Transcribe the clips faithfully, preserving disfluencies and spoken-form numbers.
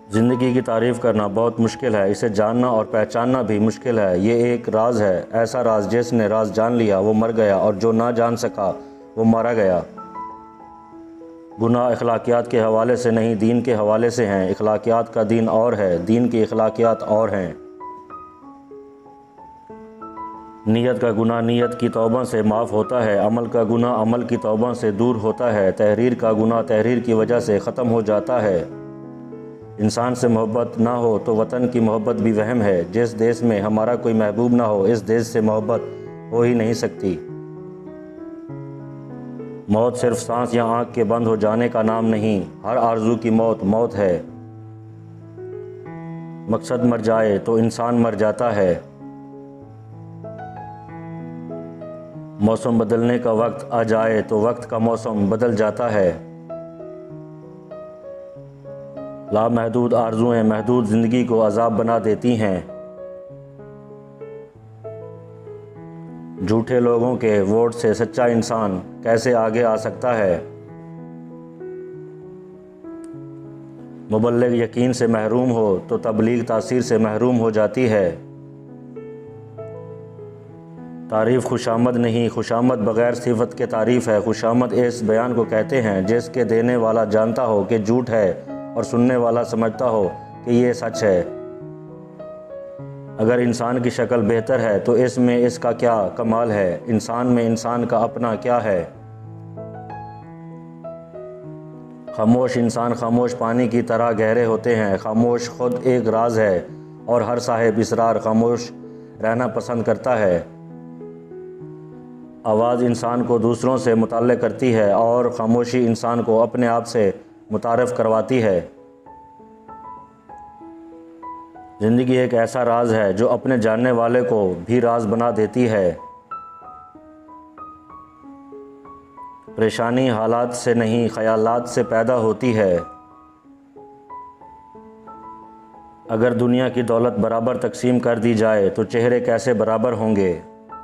زندگی کی تعریف کرنا بہت مشکل ہے، اسے جاننا اور پہچاننا بھی مشکل ہے۔ یہ ایک راز ہے، ایسا راز جس نے راز جان لیا وہ مر گیا اور جو نہ جان سکا وہ مارا گیا۔ گناہ اخلاقیات کے حوالے سے نہیں، دین کے حوالے سے ہیں۔ اخلاقیات کا دین اور ہے، دین کی اخلاقیات اور ہیں۔ نیت کا گناہ نیت کی توبہ سے معاف ہوتا ہے، عمل کا گناہ عمل کی توبہ سے دور ہوتا ہے، تحریر کا گناہ تحریر کی وجہ سے ختم ہو جاتا ہے۔ انسان سے محبت نہ ہو تو وطن کی محبت بھی وہم ہے۔ جس دیش میں ہمارا کوئی محبوب نہ ہو اس دیش سے محبت ہو ہی نہیں سکتی۔ موت صرف سانس یا آنکھ کے بند ہو جانے کا نام نہیں، ہر آرزو کی موت موت ہے۔ مقصد مر جائے تو انسان مر جاتا ہے۔ موسم بدلنے کا وقت آ جائے تو وقت کا موسم بدل جاتا ہے۔ لامحدود آرزوئیں محدود زندگی کو عذاب بنا دیتی ہیں۔ جھوٹے لوگوں کے ووٹ سے سچا انسان کیسے آگے آ سکتا ہے؟ مبلغ یقین سے محروم ہو تو تبلیغ تاثیر سے محروم ہو جاتی ہے۔ تعریف خوشامد نہیں، خوشامد بغیر صفت کے تعریف ہے۔ خوشامد اس بیان کو کہتے ہیں جس کے دینے والا جانتا ہو کہ جھوٹ ہے اور سننے والا سمجھتا ہو کہ یہ سچ ہے۔ اگر انسان کی شکل بہتر ہے تو اس میں اس کا کیا کمال ہے؟ انسان میں انسان کا اپنا کیا ہے؟ خاموش انسان خاموش پانی کی طرح گہرے ہوتے ہیں۔ خاموش خود ایک راز ہے اور ہر صاحب اسرار خاموش رہنا پسند کرتا ہے۔ آواز انسان کو دوسروں سے متعلق کرتی ہے اور خاموشی انسان کو اپنے آپ سے متعارف کرواتی ہے۔ زندگی ایک ایسا راز ہے جو اپنے جاننے والے کو بھی راز بنا دیتی ہے۔ پریشانی حالات سے نہیں خیالات سے پیدا ہوتی ہے۔ اگر دنیا کی دولت برابر تقسیم کر دی جائے تو چہرے کیسے برابر ہوں گے؟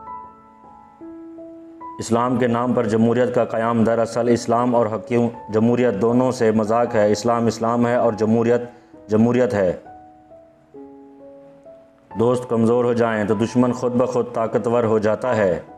اسلام کے نام پر جمہوریت کا قیام دراصل اسلام اور حقیقی جمہوریت دونوں سے مذاق ہے۔ اسلام اسلام ہے اور جمہوریت جمہوریت ہے۔ دوست کمزور ہو جائیں تو دشمن خود بخود طاقتور ہو جاتا ہے۔